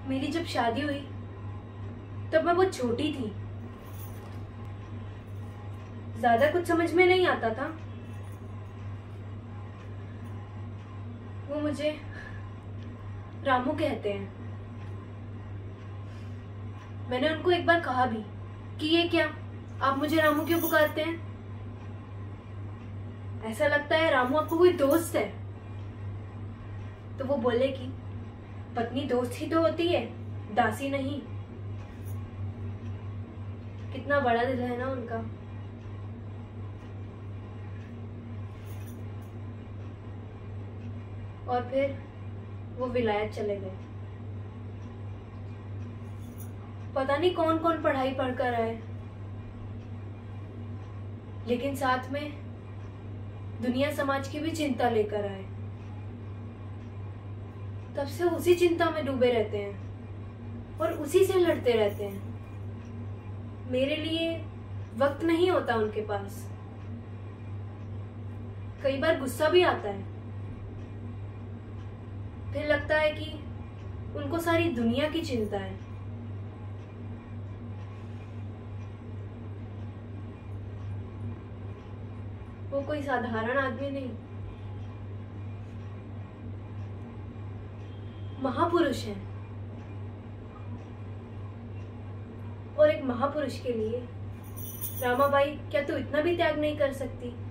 मेरी जब शादी हुई तब मैं बहुत छोटी थी, ज्यादा कुछ समझ में नहीं आता था। वो मुझे रामू कहते हैं। मैंने उनको एक बार कहा भी कि ये क्या, आप मुझे रामू क्यों पुकारते हैं? ऐसा लगता है रामू आपको कोई दोस्त है। तो वो बोले कि पत्नी दोस्त ही तो होती है, दासी नहीं। कितना बड़ा दिल है ना उनका। और फिर वो विलायत चले गए। पता नहीं कौन कौन पढ़ाई पढ़कर आए, लेकिन साथ में दुनिया समाज की भी चिंता लेकर आए। तब से उसी चिंता में डूबे रहते हैं और उसी से लड़ते रहते हैं। मेरे लिए वक्त नहीं होता उनके पास। कई बार गुस्सा भी आता है, फिर लगता है कि उनको सारी दुनिया की चिंता है। वो कोई साधारण आदमी नहीं, महापुरुष हैं। और एक महापुरुष के लिए रामाबाई, क्या तू इतना भी त्याग नहीं कर सकती?